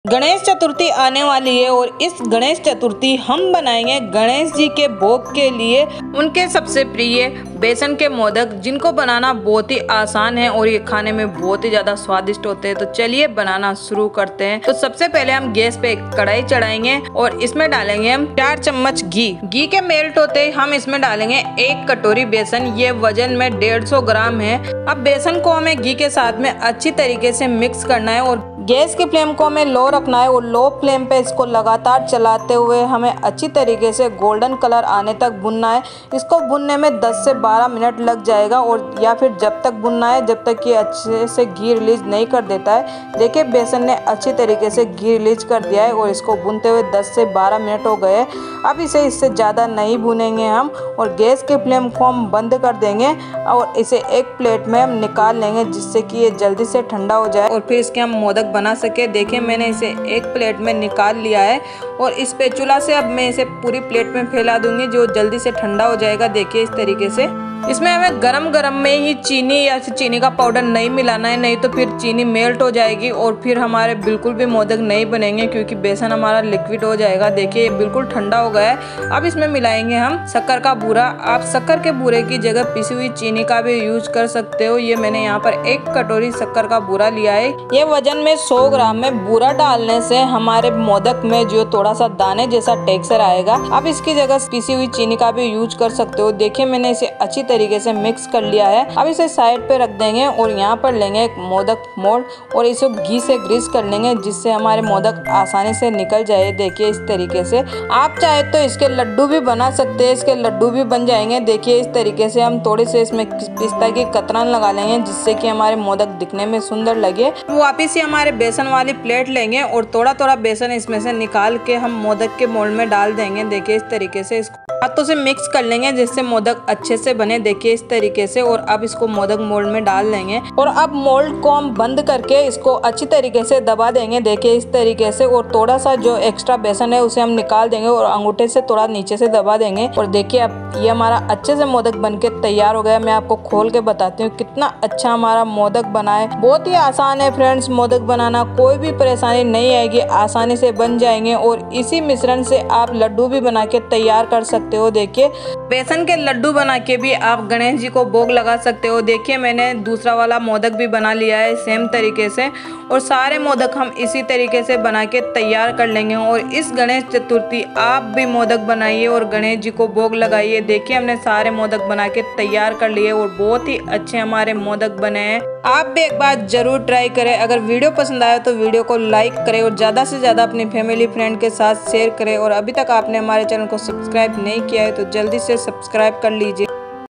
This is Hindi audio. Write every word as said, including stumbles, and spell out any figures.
गणेश चतुर्थी आने वाली है और इस गणेश चतुर्थी हम बनाएंगे गणेश जी के भोग के लिए उनके सबसे प्रिय बेसन के मोदक, जिनको बनाना बहुत ही आसान है और ये खाने में बहुत ही ज्यादा स्वादिष्ट होते हैं। तो चलिए बनाना शुरू करते हैं। तो सबसे पहले हम गैस पे एक कढ़ाई चढ़ाएंगे और इसमें डालेंगे हम चार चम्मच घी। घी के मेल्ट होते ही हम इसमें डालेंगे एक कटोरी बेसन। ये वजन में डेढ़ सौ ग्राम है। अब बेसन को हमें घी के साथ में अच्छी तरीके से मिक्स करना है और गैस की फ्लेम को हमें लो रखना है और लो फ्लेम पे इसको लगातार चलाते हुए हमें अच्छी तरीके से गोल्डन कलर आने तक भुनना है। इसको भुनने में दस से बारह मिनट लग जाएगा और या फिर जब तक भुनना है जब तक ये अच्छे से घी रिलीज नहीं कर देता है। देखिए बेसन ने अच्छी तरीके से घी रिलीज कर दिया है और इसको भुनते हुए दस से बारह मिनट हो गए। अब इसे इससे ज़्यादा नहीं भुनेंगे हम और गैस के फ्लेम को हम बंद कर देंगे और इसे एक प्लेट में हम निकाल लेंगे, जिससे कि ये जल्दी से ठंडा हो जाए और फिर इसके हम मोदक बना सके। देखिए मैंने इसे एक प्लेट में निकाल लिया है और इस स्पैचुला से अब मैं इसे पूरी प्लेट में फैला दूंगी, जो जल्दी से ठंडा हो जाएगा। देखिए इस तरीके से इसमें हमें गरम गरम में ही चीनी या चीनी का पाउडर नहीं मिलाना है, नहीं तो फिर चीनी मेल्ट हो जाएगी और फिर हमारे बिल्कुल भी मोदक नहीं बनेंगे, क्योंकि बेसन हमारा लिक्विड हो जाएगा। देखिए ये बिल्कुल ठंडा हो गया है। अब इसमें मिलाएंगे हम शक्कर का बूरा। आप शक्कर के बूरे की जगह पिसी हुई चीनी का भी यूज कर सकते हो। ये मैंने यहाँ पर एक कटोरी शक्कर का बूरा लिया है। ये वजन में सौ ग्राम में बूरा डालने से हमारे मोदक में जो थोड़ा सा दाने जैसा टेक्सचर आएगा। अब इसकी जगह पिसी हुई चीनी का भी यूज कर सकते हो। देखिए मैंने इसे अच्छी तरीके से मिक्स कर लिया है। अब इसे साइड पे रख देंगे और यहाँ पर लेंगे एक मोदक मोल्ड और इसे घी से ग्रीस कर लेंगे, जिससे हमारे मोदक आसानी से निकल जाए। देखिए इस तरीके से आप चाहे तो इसके लड्डू भी बना सकते हैं, इसके लड्डू भी बन जाएंगे। देखिए इस तरीके से हम थोड़ी से इसमें पिस्ता की कतरन लगा लेंगे, जिससे कि हमारे मोदक दिखने में सुंदर लगे। वापिस ही हमारे बेसन वाली प्लेट लेंगे और थोड़ा थोड़ा बेसन इसमें से निकाल के हम मोदक के मोल्ड में डाल देंगे। देखिए इस तरीके से इसको हाथों से मिक्स कर लेंगे, जिससे मोदक अच्छे से बने। देखिए इस तरीके से और अब इसको मोदक मोल्ड में डाल देंगे और अब मोल्ड को हम बंद करके इसको अच्छी तरीके से दबा देंगे। देखिए इस तरीके से और थोड़ा सा जो एक्स्ट्रा बेसन है उसे हम निकाल देंगे और अंगूठे से थोड़ा नीचे से दबा देंगे। और देखिए अब ये हमारा अच्छे से मोदक बनके तैयार हो गया। मैं आपको खोल के बताती हूँ कितना अच्छा हमारा मोदक बना है। बहुत ही आसान है फ्रेंड्स मोदक बनाना, कोई भी परेशानी नहीं आएगी, आसानी से बन जाएंगे और इसी मिश्रण से आप लड्डू भी बना के तैयार कर सकते हो। देखिए बेसन के लड्डू बना के भी आप गणेश जी को भोग लगा सकते हो। देखिए मैंने दूसरा वाला मोदक भी बना लिया है सेम तरीके से और सारे मोदक हम इसी तरीके से बना के तैयार कर लेंगे। और इस गणेश चतुर्थी आप भी मोदक बनाइए और गणेश जी को भोग लगाइए। देखिए हमने सारे मोदक बना के तैयार कर लिए और बहुत ही अच्छे हमारे मोदक बने हैं। आप भी एक बार जरूर ट्राई करें। अगर वीडियो पसंद आया तो वीडियो को लाइक करें और ज़्यादा से ज़्यादा अपनी फैमिली फ्रेंड के साथ शेयर करें। और अभी तक आपने हमारे चैनल को सब्सक्राइब नहीं किया है तो जल्दी से सब्सक्राइब कर लीजिए।